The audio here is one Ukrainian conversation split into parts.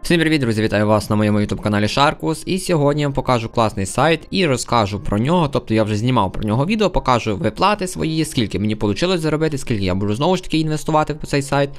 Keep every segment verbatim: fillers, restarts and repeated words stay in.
Всім привіт, друзі! Вітаю вас на моєму ютуб каналі Sharkus. І сьогодні я вам покажу класний сайт і розкажу про нього. Тобто я вже знімав про нього відео, покажу виплати свої, скільки мені вийшло заробити, скільки я буду знову ж таки інвестувати в цей сайт.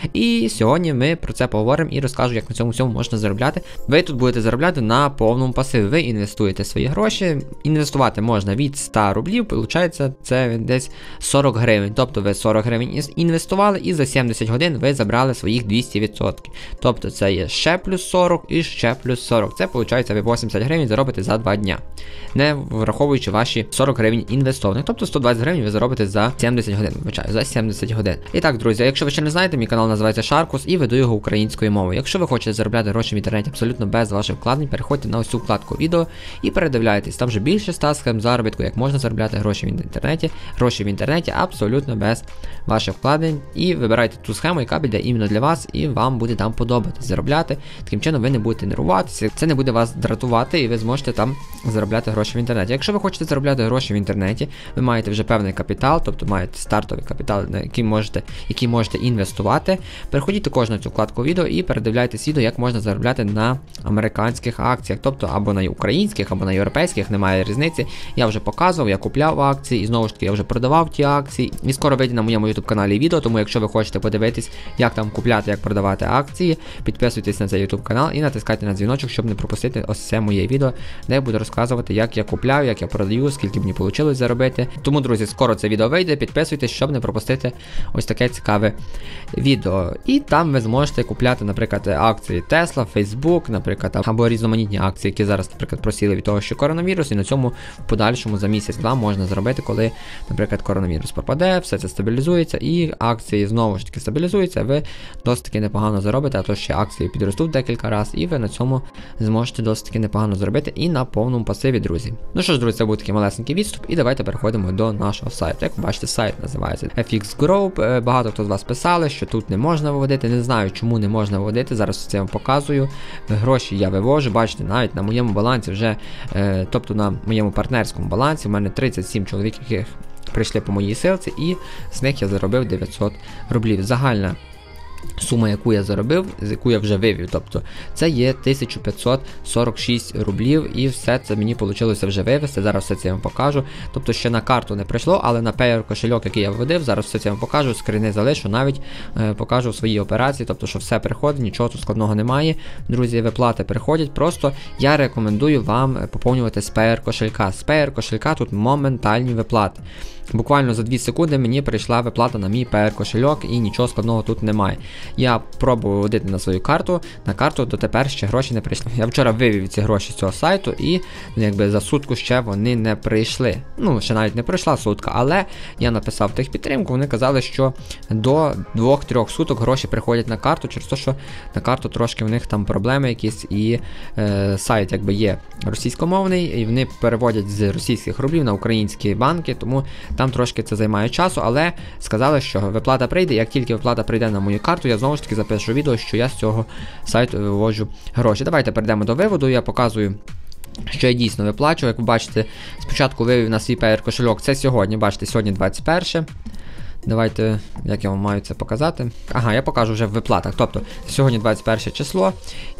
І сьогодні ми про це поговоримо і розкажу, як на цьому всьому можна заробляти. Ви тут будете заробляти на повному пасиві. Ви інвестуєте свої гроші. Інвестувати можна від ста рублів, виходить це десь сорок гривень. Тобто ви сорок гривень інвестували і за сімдесят годин ви забрали своїх двісті відсотків. Тобто це є ще плюс сорок і ще плюс сорок. Це виходить ви вісімдесят гривень заробите за два дня. Не враховуючи ваші сорок гривень інвестованих. Тобто сто двадцять гривень ви заробите за сімдесят годин. Вибачаю, за сімдесят годин. І так, друзі, якщо ви ще не знаєте, мій канал називається Sharkus і веду його українською мовою. Якщо ви хочете заробляти гроші в інтернеті абсолютно без ваших вкладень, переходьте на ось цю вкладку відео і передивляйтесь. Там вже більше ста схем заробітку, як можна заробляти гроші в інтернеті. Гроші в інтернеті абсолютно без ваших вкладень. І вибирайте ту схему, яка піде іменно для вас, і вам буде там подобатись заробляти. Таким чином ви не будете нервуватися, це не буде вас дратувати і ви зможете там заробляти гроші в інтернеті. Якщо ви хочете заробляти гроші в інтернеті, ви маєте вже певний капітал, тобто маєте стартовий капітал, на який можете, який можете інвестувати. Переходіть також на цю вкладку відео і передивляйтесь відео, як можна заробляти на американських акціях, тобто або на українських, або на європейських, немає різниці. Я вже показував, я купляв акції і знову ж таки я вже продавав ті акції. І скоро вийде на моєму ютуб каналі відео, тому якщо ви хочете подивитись, як там купляти, як продавати акції, підписуйтесь на цей ютуб канал і натискайте на дзвіночок, щоб не пропустити ось це моє відео, де я буду розказувати, як я купляю, як я продаю, скільки мені вийшло заробити. Тому, друзі, скоро це відео вийде, підписуйтесь, щоб не пропустити ось таке цікаве відео. І там ви зможете купляти, наприклад, акції Tesla, Facebook, наприклад, або різноманітні акції, які зараз, наприклад, просіли від того, що коронавірус, і на цьому в подальшому за місяць-два можна зробити, коли, наприклад, коронавірус пропаде, все це стабілізується, і акції знову ж таки стабілізуються, ви досить таки непогано заробите, а то ще акції підростуть декілька разів, і ви на цьому зможете досить таки непогано зробити і на повному пасиві, друзі. Ну що ж, друзі, це був такий малесенький відступ, і давайте переходимо до нашого сайту. Як ви бачите, сайт називається еф ікс Group. Багато хто з вас писали, що тут не можна виводити. Не знаю, чому не можна виводити. Зараз це я вам показую. Гроші я вивожу. Бачите, навіть на моєму балансі вже, е, тобто на моєму партнерському балансі, у мене тридцять сім чоловік, яких прийшли по моїй силці, і з них я заробив дев'ятсот рублів. Загальна сума, яку я заробив, з яку я вже вивів, тобто це є тисяча п'ятсот сорок шість рублів, і все це мені вийшло вже вивести. Зараз все це я вам покажу. Тобто ще на карту не прийшло, але на Payer кошельок, який я вводив, зараз все це я вам покажу, скрини залишу, навіть е, покажу свої операції, тобто що все приходить, нічого тут складного немає. Друзі, виплати приходять, просто я рекомендую вам поповнювати з Payer кошелька. З Payer кошелька тут моментальні виплати. Буквально за дві секунди мені прийшла виплата на мій Payer кошельок і нічого складного тут немає. Я пробував вводити на свою карту, на карту дотепер ще гроші не прийшли. Я вчора вивів ці гроші з цього сайту і якби за сутку ще вони не прийшли. Ну, ще навіть не пройшла сутка, але я написав техпідтримку, вони казали, що до двох-трьох суток гроші приходять на карту, через те, що на карту трошки в них там проблеми якісь, і е, сайт якби є російськомовний, і вони переводять з російських рублів на українські банки, тому там трошки це займає часу, але сказали, що виплата прийде. Як тільки виплата прийде на мою карту, я знову ж таки запишу відео, що я з цього сайту виводжу гроші. Давайте перейдемо до виводу, я показую, що я дійсно виплачу. Як ви бачите, спочатку вивів на свій Payer кошельок, це сьогодні, бачите, сьогодні двадцять перше. Давайте, як я вам маю це показати. Ага, я покажу вже в виплатах. Тобто, сьогодні двадцять перше число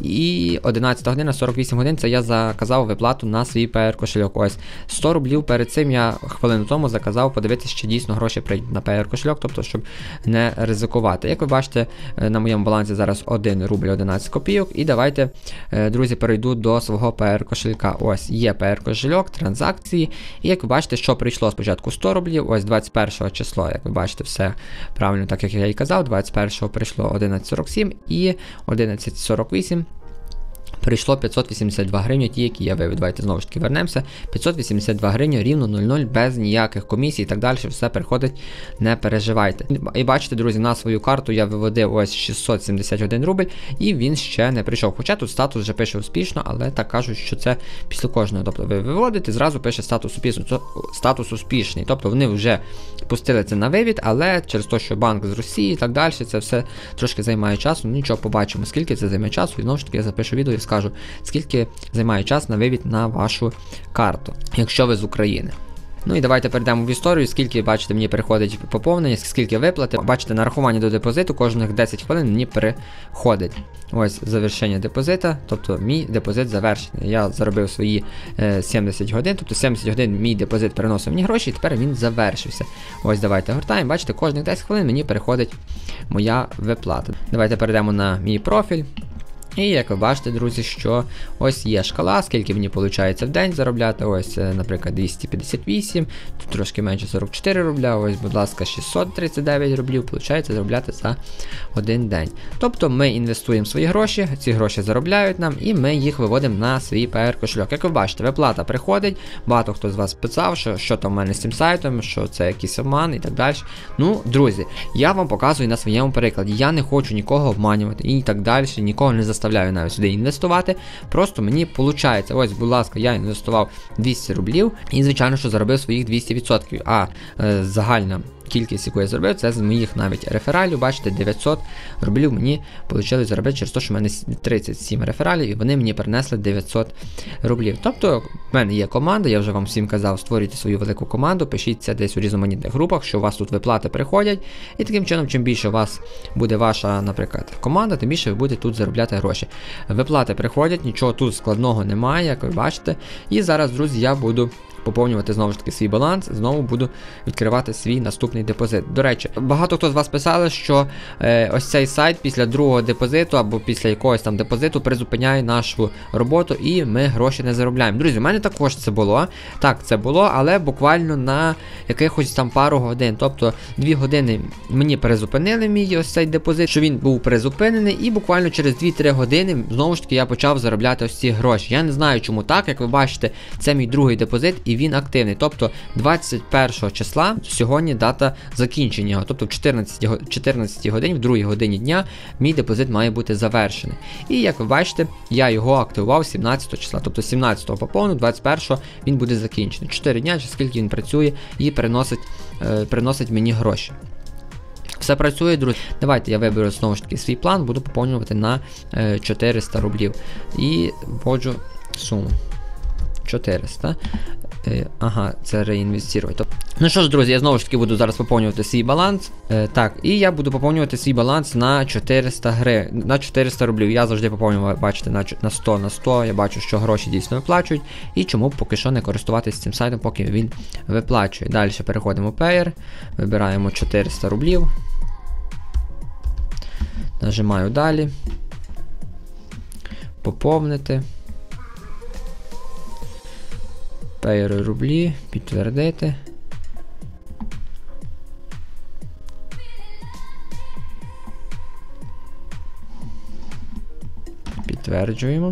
і одинадцята година сорок вісім годин, це я заказав виплату на свій Payer кошельок. Ось, сто рублів перед цим я хвилину тому заказав подивитися, чи дійсно гроші прийдуть на Payer кошельок, тобто, щоб не ризикувати. Як ви бачите, на моєму балансі зараз один рубль одинадцять копійок. І давайте, друзі, перейду до свого Payer кошелька. Ось, є Payer кошельок, транзакції. І як ви бачите, що прийшло спочатку сто рублів, ось двадцять першого числа, як ви бачите, все правильно, так як я і казав, двадцять першого прийшло одинадцять сорок сім і одинадцять сорок вісім прийшло п'ятсот вісімдесят два гривні, ті, які я вивів. Давайте знову ж таки вернемося. п'ятсот вісімдесят два гривні, рівно нуль нуль, без ніяких комісій і так далі, все приходить, не переживайте. І бачите, друзі, на свою карту я виводив ось шістсот сімдесят один рубль, і він ще не прийшов. Хоча тут статус вже пише успішно, але так кажуть, що це після кожного. Тобто ви виводите, зразу пише статус успішний. Статус успішний. Тобто вони вже пустили це на вивід, але через те, що банк з Росії і так далі, це все трошки займає часу. Ну, нічого, побачимо, скільки це займає часу, і знову ж таки я запишу відео і скажу, скільки займає час на вивід на вашу карту, якщо ви з України. Ну і давайте перейдемо в історію, скільки, бачите, мені переходить поповнення, скільки виплати. Бачите, нарахування до депозиту кожних десять хвилин мені переходить. Ось завершення депозита, тобто мій депозит завершений. Я заробив свої е, сімдесят годин, тобто сімдесят годин мій депозит переносив мені гроші, і тепер він завершився. Ось давайте гортаємо, бачите, кожних десять хвилин мені переходить моя виплата. Давайте перейдемо на мій профіль. І як ви бачите, друзі, що ось є шкала, скільки мені виходить в день заробляти. Ось, наприклад, двісті п'ятдесят вісім, тут трошки менше сорок чотири рубля, ось, будь ласка, шістсот тридцять дев'ять рублів, виходить заробляти за один день. Тобто ми інвестуємо свої гроші, ці гроші заробляють нам, і ми їх виводимо на свій пі ар кошельок. Як ви бачите, виплата приходить, багато хто з вас писав, що, що там в мене з цим сайтом, що це якийсь обман і так далі. Ну, друзі, я вам показую на своєму прикладі. Я не хочу нікого обманювати і так далі, нікого не заставляю. Заставляю навіть сюди інвестувати, просто мені виходить, ось, будь ласка, я інвестував двісті рублів і, звичайно, що заробив своїх двісті відсотків, а е, загальна кількість, яку я зробив, це з моїх навіть рефералів, бачите, дев'ятсот рублів мені вийшло заробити через те, що в мене тридцять сім рефералів, і вони мені принесли дев'ятсот рублів. Тобто, в мене є команда, я вже вам всім казав, створюйте свою велику команду, пишіться десь у різноманітних групах, що у вас тут виплати приходять, і таким чином, чим більше у вас буде ваша, наприклад, команда, тим більше ви будете тут заробляти гроші. Виплати приходять, нічого тут складного немає, як ви бачите, і зараз, друзі, я буду поповнювати знову ж таки свій баланс, знову буду відкривати свій наступний депозит. До речі, багато хто з вас писали, що е, ось цей сайт після другого депозиту або після якогось там депозиту призупиняє нашу роботу і ми гроші не заробляємо. Друзі, у мене також це було. Так, це було, але буквально на якихось там пару годин. Тобто дві години мені призупинили мій ось цей депозит, що він був призупинений, і буквально через дві-три години знову ж таки я почав заробляти ось ці гроші. Я не знаю, чому так, як ви бачите, це мій другий депозит і він активний. Тобто двадцять першого числа сьогодні дата закінчення його. Тобто в чотирнадцятій годині, в другій годині дня мій депозит має бути завершений. І як ви бачите, я його активував сімнадцятого числа. Тобто сімнадцятого поповнив, двадцять першого він буде закінчений. чотири дня, чи скільки він працює і приносить, е, приносить мені гроші. Все працює, друзі. Давайте я виберу знову ж таки свій план, буду поповнювати на е, чотириста рублів. І вводжу суму. чотириста. Е, ага, це реінвестувати. Ну що ж, друзі, я знову ж таки буду зараз поповнювати свій баланс. Е, так, і я буду поповнювати свій баланс на чотириста гривень, на чотириста рублів. Я завжди поповнюю, бачите, на, на сто на сто. Я бачу, що гроші дійсно виплачують. І чому поки що не користуватися цим сайтом, поки він виплачує. Далі переходимо в Payer, вибираємо чотириста рублів. Нажимаю далі. Поповнити. Payer рублі, підтвердити. Підтверджуємо.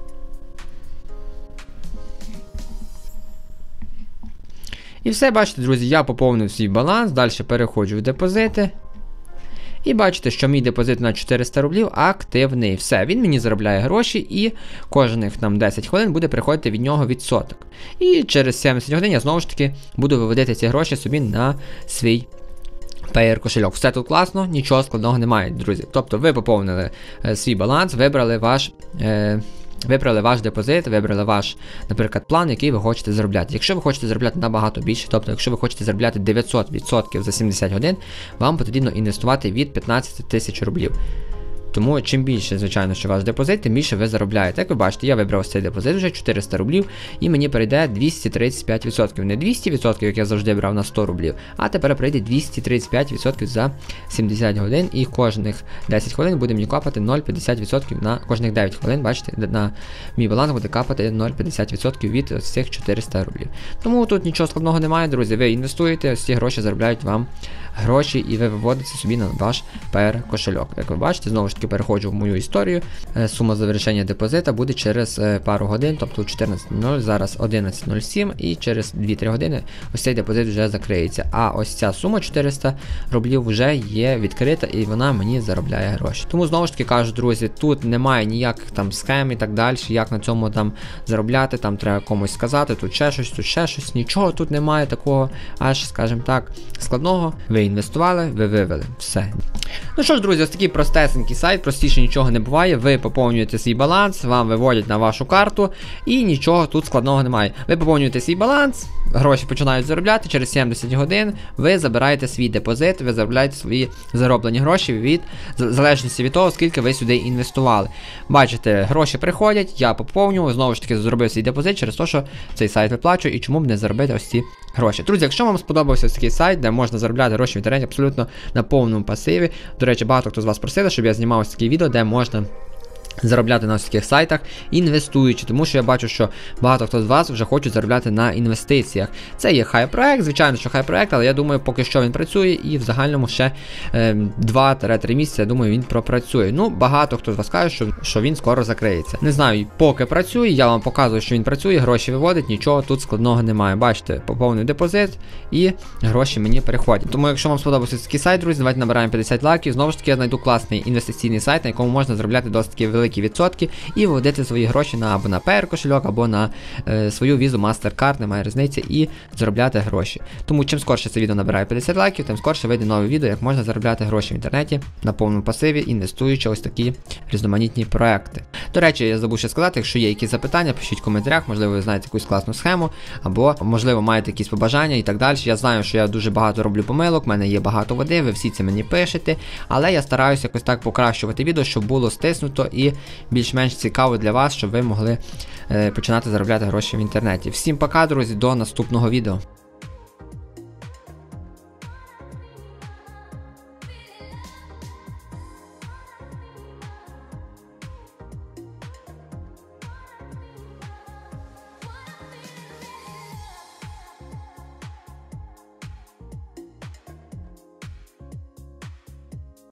І все, бачите, друзі, я поповнив свій баланс, далі переходжу в депозити. І бачите, що мій депозит на чотириста рублів активний. Все, він мені заробляє гроші і кожних там десять хвилин буде приходити від нього відсоток. І через сімдесят годин я знову ж таки буду виводити ці гроші собі на свій Payer кошельок. Все тут класно, нічого складного немає, друзі. Тобто ви поповнили е, свій баланс, вибрали ваш... Е, Вибрали ваш депозит, вибрали ваш, наприклад, план, який ви хочете заробляти. Якщо ви хочете заробляти набагато більше, тобто якщо ви хочете заробляти дев'ятсот відсотків за сімдесят годин, вам потрібно інвестувати від п'ятнадцять тисяч рублів. Тому чим більше, звичайно, що ваш депозит, тим більше ви заробляєте. Як ви бачите, я вибрав цей депозит вже чотириста рублів, і мені прийде двісті тридцять п'ять відсотків. Не двісті відсотків, як я завжди брав на сто рублів, а тепер прийде двісті тридцять п'ять відсотків за сімдесят годин, і кожних десять хвилин буде мені капати нуль цілих п'ятдесят відсотків на кожних дев'ять хвилин, бачите, на мій баланс буде капати нуль цілих п'ятдесят відсотків від цих чотириста рублів. Тому тут нічого складного немає, друзі. Ви інвестуєте, ось ці гроші заробляють вам гроші, і ви виводите собі на ваш Payer кошельок. Як ви бачите, знову ж таки переходжу в мою історію. Сума завершення депозита буде через пару годин, тобто чотирнадцять нуль, зараз одинадцять нуль сім, і через дві-три години ось цей депозит вже закриється. А ось ця сума чотириста рублів вже є відкрита, і вона мені заробляє гроші. Тому знову ж таки кажу, друзі, тут немає ніяких там схем і так далі, як на цьому там заробляти, там треба комусь сказати, тут ще щось, тут ще щось, нічого тут немає такого, аж, скажімо так, складного. Ви інвестували, ви вивели, все. Ну що ж, друзі, ось такий простесенький сайт, простіше нічого не буває. Ви поповнюєте свій баланс, вам виводять на вашу карту, і нічого тут складного немає. Ви поповнюєте свій баланс, гроші починають заробляти, через сімдесят годин ви забираєте свій депозит, ви заробляєте свої зароблені гроші від в залежності від того, скільки ви сюди інвестували. Бачите, гроші приходять, я поповнюю, знову ж таки зробив свій депозит через те, що цей сайт виплачує, і чому б не заробити ось ці гроші. Друзі, якщо вам сподобався ось такий сайт, де можна заробляти гроші в інтернеті абсолютно на повному пасиві, до речі, багато хто з вас просили, щоб я знімав ось такі відео, де можна заробляти на ось таких сайтах, інвестуючи, тому що я бачу, що багато хто з вас вже хочуть заробляти на інвестиціях. Це є хай-проект, звичайно, що хай-проект, але я думаю, поки що він працює, і в загальному ще е, два-три місяці, я думаю, він пропрацює. Ну, багато хто з вас каже, що, що він скоро закриється. Не знаю, поки працює, я вам показую, що він працює, гроші виводить, нічого тут складного немає. Бачите, поповнюю депозит і гроші мені переходять. Тому, якщо вам сподобався такий сайт, друзі, давайте набираємо п'ятдесят лайків. Знову ж таки, я знайду класний інвестиційний сайт, на якому можна заробляти досить таки великі відсотки і виводити свої гроші на або на Payeer кошельок, або на е, свою візу MasterCard, немає різниці, і заробляти гроші. Тому чим скорше це відео набирає п'ятдесят лайків, тим скорше вийде нове відео, як можна заробляти гроші в інтернеті на повному пасиві, інвестуючи ось такі різноманітні проекти. До речі, я забув ще сказати, якщо є якісь запитання, пишіть в коментарях, можливо, ви знаєте якусь класну схему, або, можливо, маєте якісь побажання і так далі. Я знаю, що я дуже багато роблю помилок, в мене є багато води, ви всі це мені пишете, але я стараюся якось так покращувати відео, щоб було стиснуто і більш-менш цікаво для вас, щоб ви могли е, починати заробляти гроші в інтернеті. Всім пока, друзі, до наступного відео.